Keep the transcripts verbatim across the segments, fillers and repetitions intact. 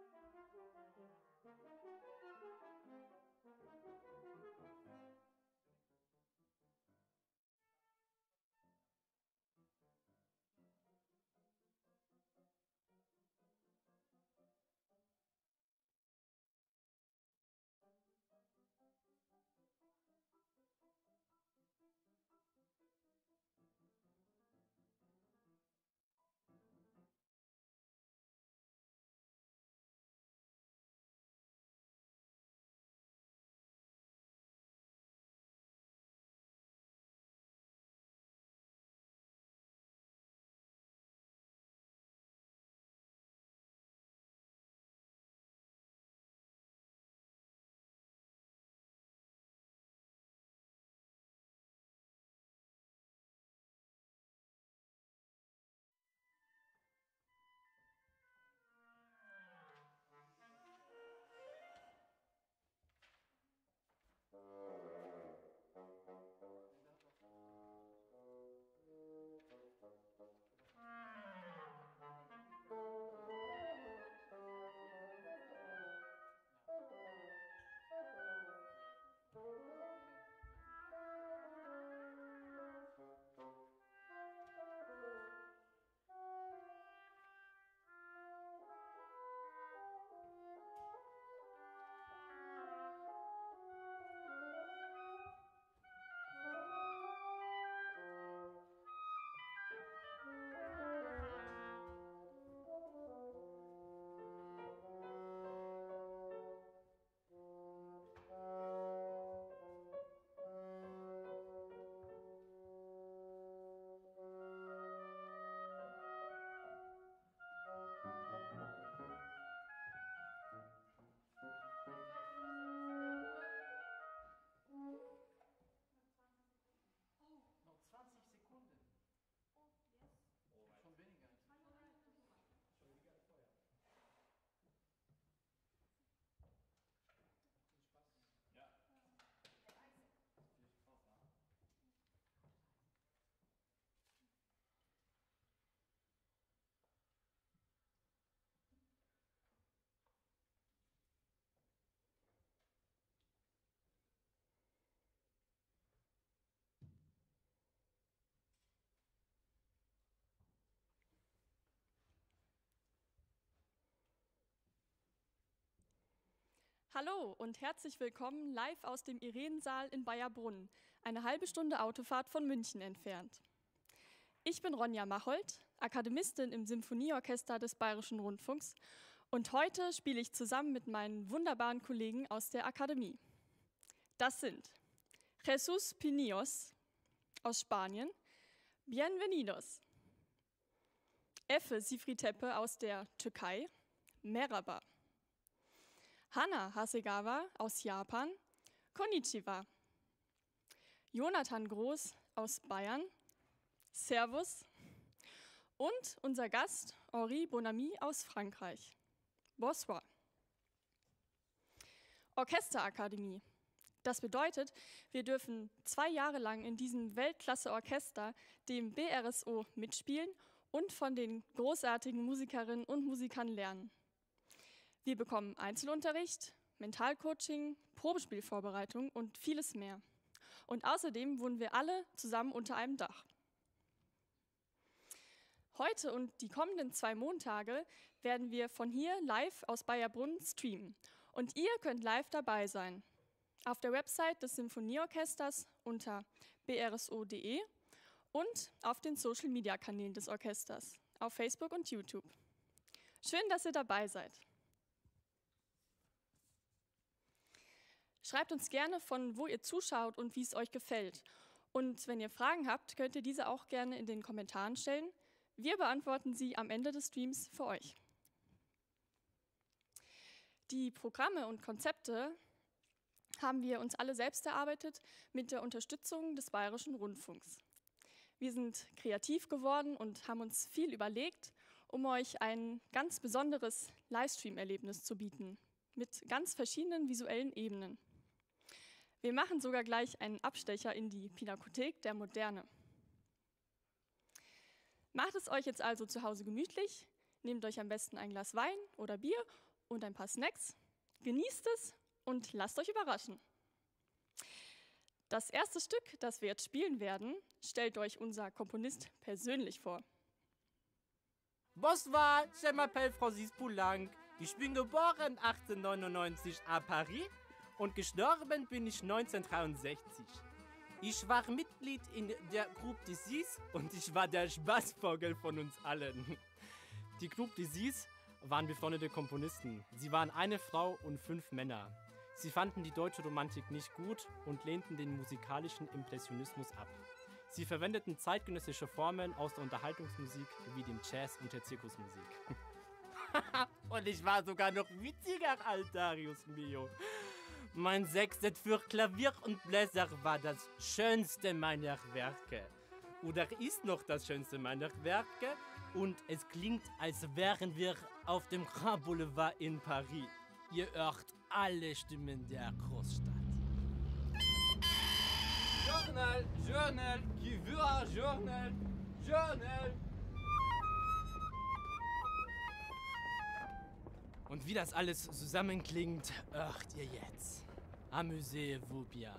Hallo und herzlich willkommen live aus dem Irenensaal in Bayerbrunn, eine halbe Stunde Autofahrt von München entfernt. Ich bin Ronja Machold, Akademistin im Symphonieorchester des Bayerischen Rundfunks und heute spiele ich zusammen mit meinen wunderbaren Kollegen aus der Akademie. Das sind Jesús Pinillos aus Spanien, Bienvenidos, Efe Sifritepe aus der Türkei, Merhaba, Hana Hasegawa aus Japan, Konnichiwa, Jonathan Groß aus Bayern, Servus und unser Gast Henri Bonamy aus Frankreich, Bonsoir. Orchesterakademie. Das bedeutet, wir dürfen zwei Jahre lang in diesem Weltklasse-Orchester, dem B R S O, mitspielen und von den großartigen Musikerinnen und Musikern lernen. Wir bekommen Einzelunterricht, Mentalcoaching, Probespielvorbereitung und vieles mehr. Und außerdem wohnen wir alle zusammen unter einem Dach. Heute und die kommenden zwei Montage werden wir von hier live aus Bayerbrunn streamen. Und ihr könnt live dabei sein. Auf der Website des Symphonieorchesters unter b r s o punkt d e und auf den Social-Media-Kanälen des Orchesters, auf Facebook und YouTube. Schön, dass ihr dabei seid. Schreibt uns gerne, von wo ihr zuschaut und wie es euch gefällt. Und wenn ihr Fragen habt, könnt ihr diese auch gerne in den Kommentaren stellen. Wir beantworten sie am Ende des Streams für euch. Die Programme und Konzepte haben wir uns alle selbst erarbeitet mit der Unterstützung des Bayerischen Rundfunks. Wir sind kreativ geworden und haben uns viel überlegt, um euch ein ganz besonderes Livestream-Erlebnis zu bieten, mit ganz verschiedenen visuellen Ebenen. Wir machen sogar gleich einen Abstecher in die Pinakothek der Moderne. Macht es euch jetzt also zu Hause gemütlich, nehmt euch am besten ein Glas Wein oder Bier und ein paar Snacks. Genießt es und lasst euch überraschen. Das erste Stück, das wir jetzt spielen werden, stellt euch unser Komponist persönlich vor. Bonsoir, je m'appelle Francis Poulenc. Ich bin geboren achtzehnhundertneunundneunzig à Paris und gestorben bin ich neunzehnhundertdreiundsechzig. Ich war Mitglied in der Groupe des Six und ich war der Spaßvogel von uns allen. Die Groupe des Six waren befreundete Komponisten. Sie waren eine Frau und fünf Männer. Sie fanden die deutsche Romantik nicht gut und lehnten den musikalischen Impressionismus ab. Sie verwendeten zeitgenössische Formen aus der Unterhaltungsmusik wie dem Jazz und der Zirkusmusik. Und ich war sogar noch witziger als Darius Milhaud. Mein Sextett für Klavier und Bläser war das schönste meiner Werke. Oder ist noch das schönste meiner Werke. Und es klingt, als wären wir auf dem Grand Boulevard in Paris. Ihr hört alle Stimmen der Großstadt. Journal, Journal, qui veut un Journal, Journal. Und wie das alles zusammenklingt, hört ihr jetzt. Amusez-vous bien.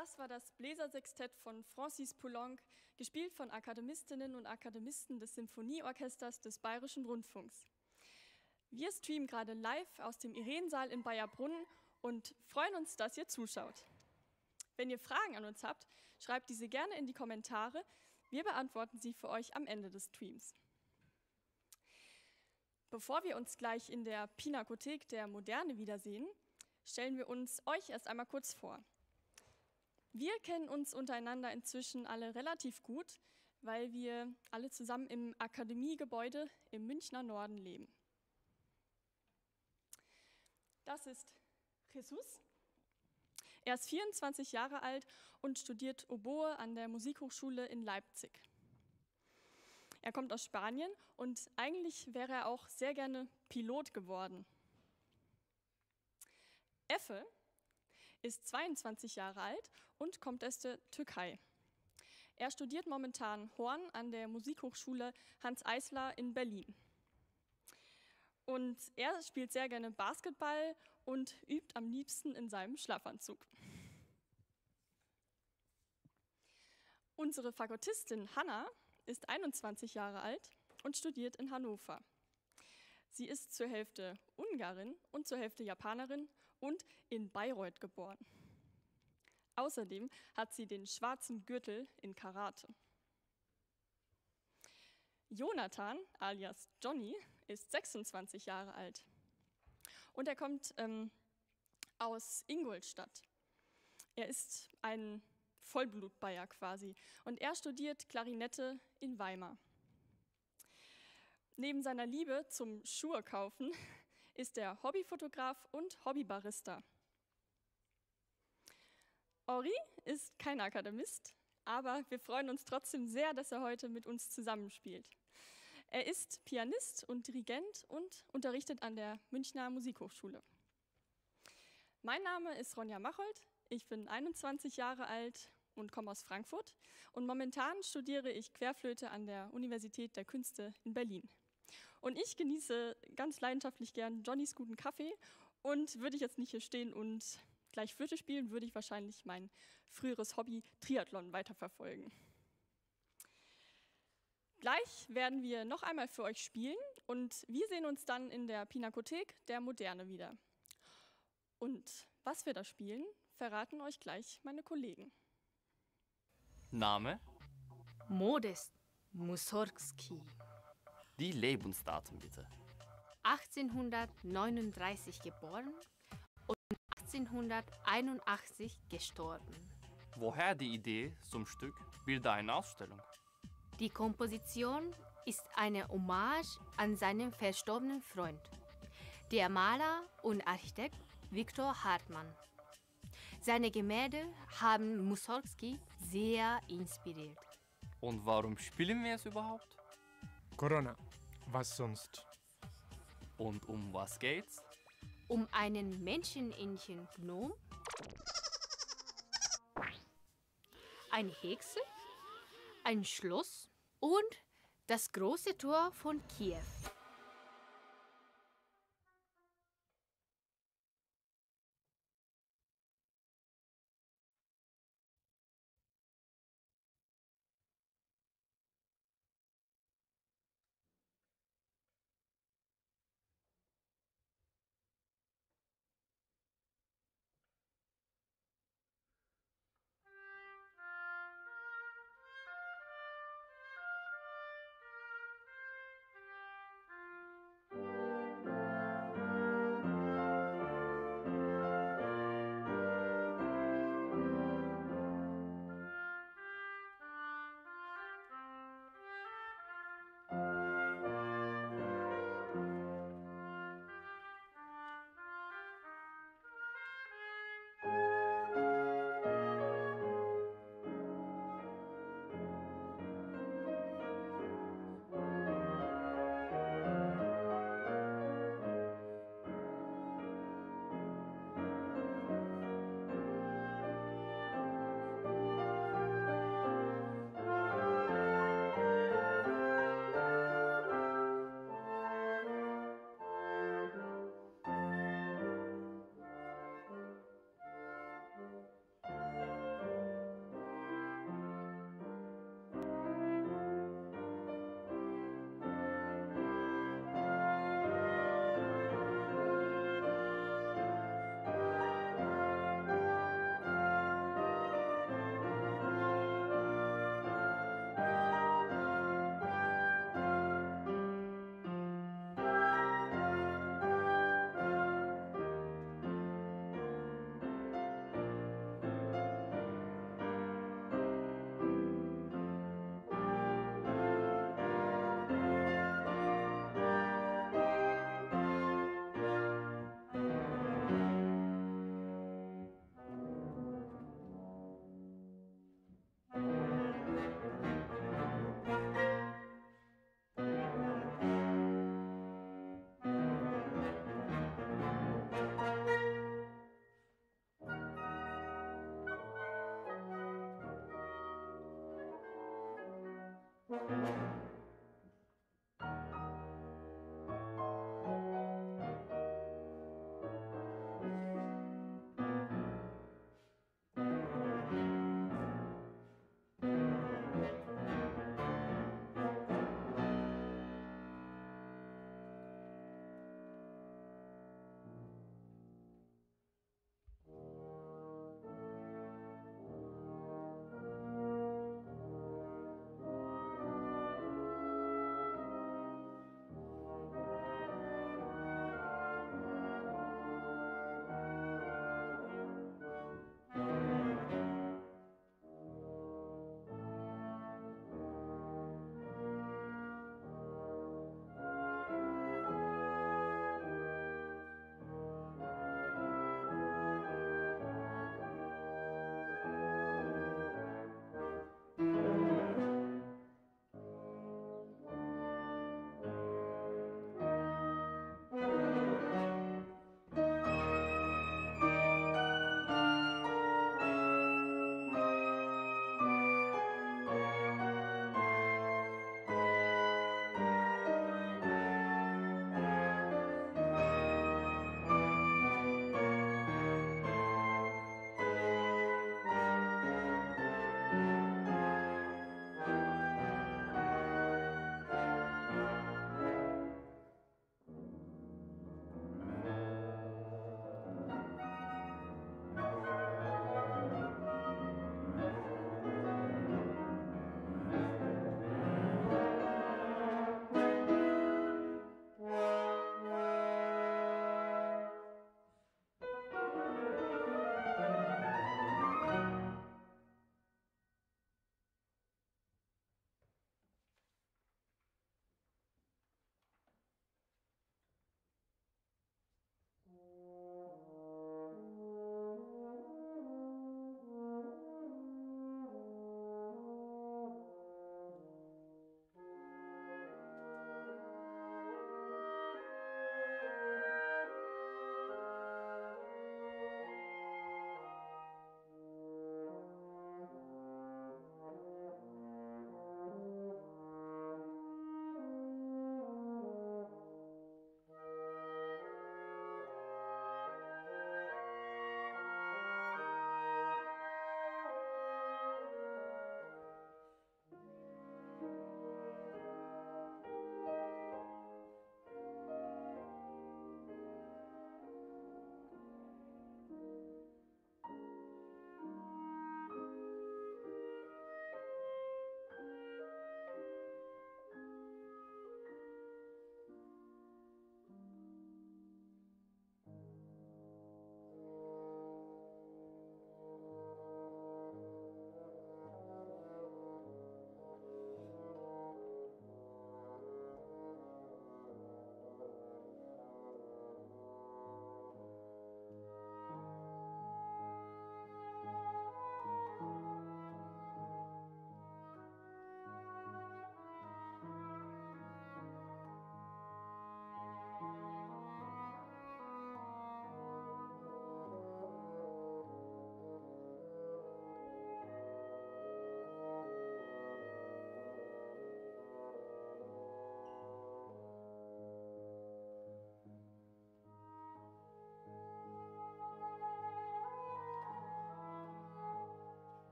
Das war das Bläsersextett von Francis Poulenc, gespielt von Akademistinnen und Akademisten des Symphonieorchesters des Bayerischen Rundfunks. Wir streamen gerade live aus dem Irensaal in Bayerbrunn und freuen uns, dass ihr zuschaut. Wenn ihr Fragen an uns habt, schreibt diese gerne in die Kommentare. Wir beantworten sie für euch am Ende des Streams. Bevor wir uns gleich in der Pinakothek der Moderne wiedersehen, stellen wir uns euch erst einmal kurz vor. Wir kennen uns untereinander inzwischen alle relativ gut, weil wir alle zusammen im Akademiegebäude im Münchner Norden leben. Das ist Jesus. Er ist vierundzwanzig Jahre alt und studiert Oboe an der Musikhochschule in Leipzig. Er kommt aus Spanien und eigentlich wäre er auch sehr gerne Pilot geworden. Effe ist zweiundzwanzig Jahre alt und kommt aus der Türkei. Er studiert momentan Horn an der Musikhochschule Hanns Eisler in Berlin. Und er spielt sehr gerne Basketball und übt am liebsten in seinem Schlafanzug. Unsere Fagottistin Hanna ist einundzwanzig Jahre alt und studiert in Hannover. Sie ist zur Hälfte Ungarin und zur Hälfte Japanerin und in Bayreuth geboren. Außerdem hat sie den schwarzen Gürtel in Karate. Jonathan, alias Johnny, ist sechsundzwanzig Jahre alt und er kommt ähm, aus Ingolstadt. Er ist ein Vollblut-Bayer quasi und er studiert Klarinette in Weimar. Neben seiner Liebe zum Schuhe-Kaufen ist er Hobbyfotograf und Hobbybarista. Henri ist kein Akademist, aber wir freuen uns trotzdem sehr, dass er heute mit uns zusammenspielt. Er ist Pianist und Dirigent und unterrichtet an der Münchner Musikhochschule. Mein Name ist Ronja Machold, ich bin einundzwanzig Jahre alt und komme aus Frankfurt und momentan studiere ich Querflöte an der Universität der Künste in Berlin. Und ich genieße ganz leidenschaftlich gern Johnnys guten Kaffee und würde ich jetzt nicht hier stehen und gleich Flöte spielen, würde ich wahrscheinlich mein früheres Hobby Triathlon weiterverfolgen. Gleich werden wir noch einmal für euch spielen und wir sehen uns dann in der Pinakothek der Moderne wieder. Und was wir da spielen, verraten euch gleich meine Kollegen. Name? Modest Mussorgsky. Die Lebensdaten bitte. achtzehnhundertneununddreißig geboren und achtzehnhunderteinundachtzig gestorben. Woher die Idee zum Stück Bilder einer Ausstellung? Die Komposition ist eine Hommage an seinen verstorbenen Freund, der Maler und Architekt Viktor Hartmann. Seine Gemälde haben Mussorgsky sehr inspiriert. Und warum spielen wir es überhaupt? Corona, was sonst? Und um was geht's? Um einen menschenähnlichen Gnom, eine Hexe, ein Schloss und das große Tor von Kiew.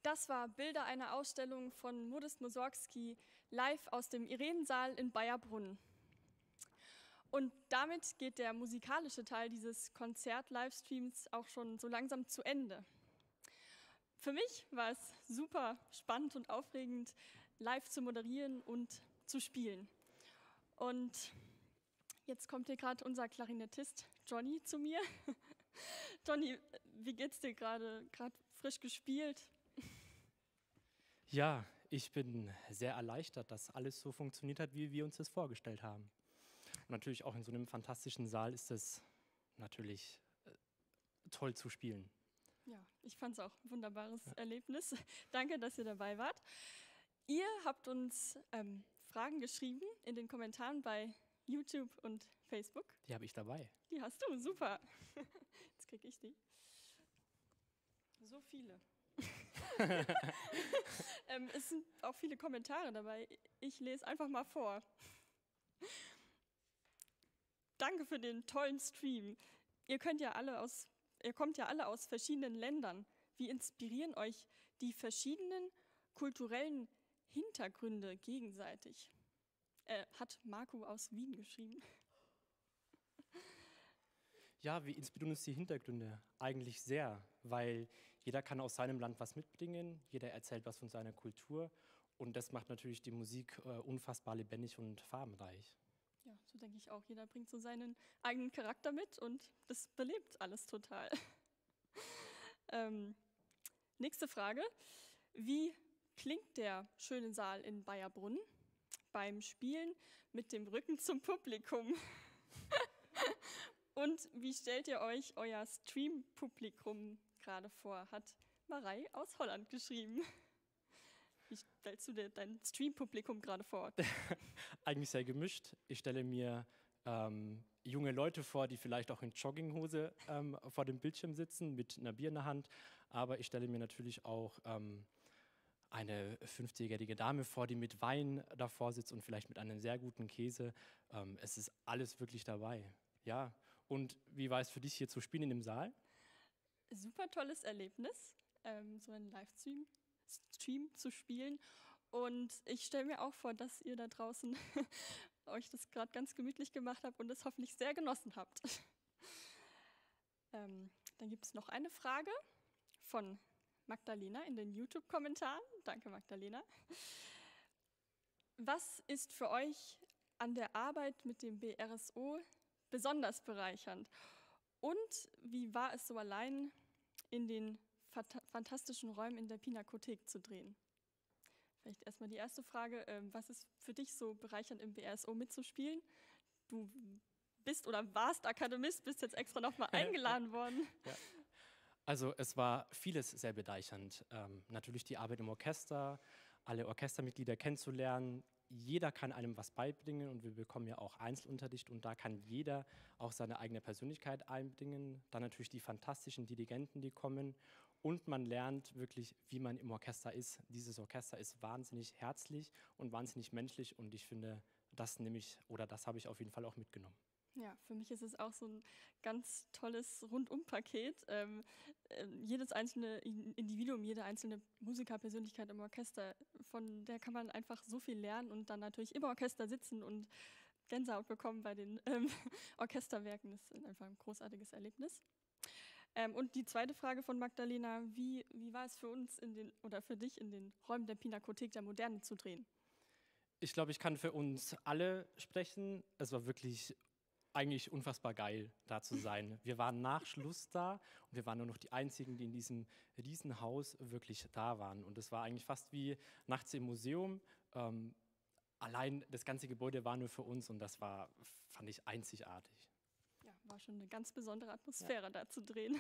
Das war Bilder einer Ausstellung von Modest Mussorgsky live aus dem Irenensaal in Bayerbrunn. Und damit geht der musikalische Teil dieses Konzert-Livestreams auch schon so langsam zu Ende. Für mich war es super spannend und aufregend, live zu moderieren und zu spielen. Und jetzt kommt hier gerade unser Klarinettist Johnny zu mir. Johnny, wie geht's dir gerade? Gerade frisch gespielt? Ja, ich bin sehr erleichtert, dass alles so funktioniert hat, wie wir uns das vorgestellt haben. Und natürlich auch in so einem fantastischen Saal ist es natürlich äh, toll zu spielen. Ja, ich fand es auch ein wunderbares Erlebnis. Danke, dass ihr dabei wart. Ihr habt uns ähm, Fragen geschrieben in den Kommentaren bei YouTube und Facebook. Die habe ich dabei. Die hast du, super. Jetzt kriege ich die. So viele. ähm, es sind auch viele Kommentare dabei. Ich lese einfach mal vor. Danke für den tollen Stream. Ihr könnt ja alle aus, ihr kommt ja alle aus verschiedenen Ländern. Wie inspirieren euch die verschiedenen kulturellen Hintergründe gegenseitig? Äh, hat Marco aus Wien geschrieben. Ja, wie inspirieren uns die Hintergründe? Eigentlich sehr, weil jeder kann aus seinem Land was mitbringen, jeder erzählt was von seiner Kultur und das macht natürlich die Musik äh, unfassbar lebendig und farbenreich. Ja, so denke ich auch. Jeder bringt so seinen eigenen Charakter mit und das belebt alles total. ähm, nächste Frage. Wie klingt der schöne Saal in Bayerbrunn beim Spielen mit dem Rücken zum Publikum? Und wie stellt ihr euch euer Stream-Publikum gerade vor? Hat Marei aus Holland geschrieben. Wie stellst du dir dein Stream-Publikum gerade vor? Eigentlich sehr gemischt. Ich stelle mir ähm, junge Leute vor, die vielleicht auch in Jogginghose ähm, vor dem Bildschirm sitzen, mit einer Bier in der Hand. Aber ich stelle mir natürlich auch ähm, eine fünfzigjährige Dame vor, die mit Wein davor sitzt und vielleicht mit einem sehr guten Käse. Ähm, es ist alles wirklich dabei. Ja. Und wie war es für dich, hier zu spielen in dem Saal? Super tolles Erlebnis, ähm, so einen Livestream Stream zu spielen. Und ich stelle mir auch vor, dass ihr da draußen euch das gerade ganz gemütlich gemacht habt und es hoffentlich sehr genossen habt. ähm, dann gibt es noch eine Frage von Magdalena in den YouTube-Kommentaren. Danke, Magdalena. Was ist für euch an der Arbeit mit dem B R S O besonders bereichernd? Und wie war es so allein in den fantastischen Räumen in der Pinakothek zu drehen? Vielleicht erstmal die erste Frage. Ähm, was ist für dich so bereichernd im B R S O mitzuspielen? Du bist oder warst Akademist, bist jetzt extra nochmal eingeladen worden. Ja. Also es war vieles sehr bereichernd. Ähm, natürlich die Arbeit im Orchester, alle Orchestermitglieder kennenzulernen. Jeder kann einem was beibringen und wir bekommen ja auch Einzelunterricht und da kann jeder auch seine eigene Persönlichkeit einbringen. Dann natürlich die fantastischen Dirigenten, die kommen und man lernt wirklich, wie man im Orchester ist. Dieses Orchester ist wahnsinnig herzlich und wahnsinnig menschlich und ich finde, das nehme ich oder das habe ich auf jeden Fall auch mitgenommen. Ja, für mich ist es auch so ein ganz tolles Rundum-Paket. Ähm, äh, jedes einzelne Individuum, jede einzelne Musikerpersönlichkeit im Orchester, von der kann man einfach so viel lernen und dann natürlich im Orchester sitzen und Gänsehaut bekommen bei den ähm, Orchesterwerken. Das ist einfach ein großartiges Erlebnis. Ähm, und die zweite Frage von Magdalena, wie, wie war es für uns in den, oder für dich in den Räumen der Pinakothek der Moderne zu drehen? Ich glaube, ich kann für uns alle sprechen. Es war wirklich eigentlich unfassbar geil, da zu sein. Wir waren nach Schluss da und wir waren nur noch die Einzigen, die in diesem Riesenhaus wirklich da waren. Und es war eigentlich fast wie nachts im Museum. Ähm, allein das ganze Gebäude war nur für uns und das war, fand ich, einzigartig. Ja, war schon eine ganz besondere Atmosphäre, ja, da zu drehen.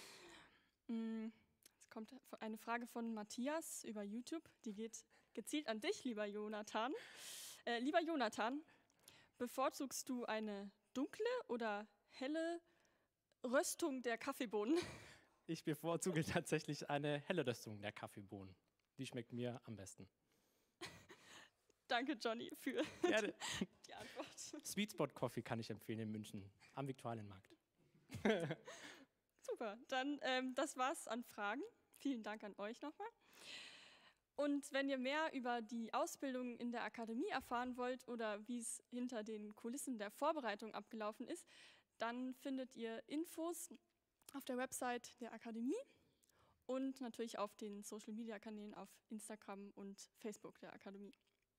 Jetzt kommt eine Frage von Matthias über YouTube. Die geht gezielt an dich, lieber Jonathan. Äh, lieber Jonathan, bevorzugst du eine dunkle oder helle Röstung der Kaffeebohnen? Ich bevorzuge tatsächlich eine helle Röstung der Kaffeebohnen. Die schmeckt mir am besten. Danke, Johnny, für Gerne. die Antwort. Sweet Spot Coffee kann ich empfehlen in München, am Viktualienmarkt. Super, dann ähm, das war's an Fragen. Vielen Dank an euch nochmal. Und wenn ihr mehr über die Ausbildung in der Akademie erfahren wollt oder wie es hinter den Kulissen der Vorbereitung abgelaufen ist, dann findet ihr Infos auf der Website der Akademie und natürlich auf den Social-Media-Kanälen auf Instagram und Facebook der Akademie.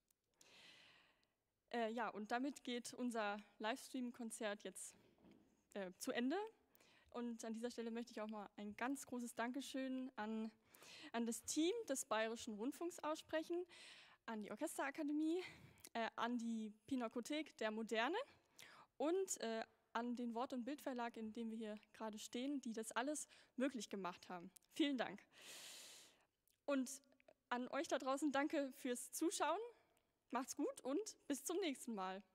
Äh, ja, und damit geht unser Livestream-Konzert jetzt äh, zu Ende. Und an dieser Stelle möchte ich auch mal ein ganz großes Dankeschön an, an das Team des Bayerischen Rundfunks aussprechen, an die Orchesterakademie, äh, an die Pinakothek der Moderne und äh, an den Wort- und Bildverlag, in dem wir hier gerade stehen, die das alles möglich gemacht haben. Vielen Dank. Und an euch da draußen danke fürs Zuschauen. Macht's gut und bis zum nächsten Mal.